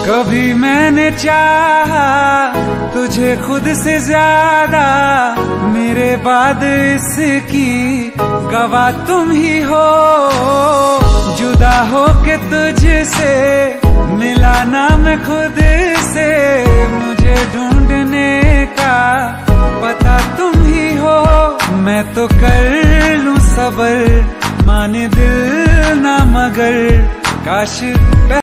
कभी मैंने चाहा तुझे खुद से ज्यादा, मेरे बाद इसकी गवाह तुम ही हो। जुदा हो के तुझसे मिला ना मैं खुद से, मुझे ढूंढने का पता तुम ही हो। मैं तो कर लूं सबर, माने दिल ना मगर काश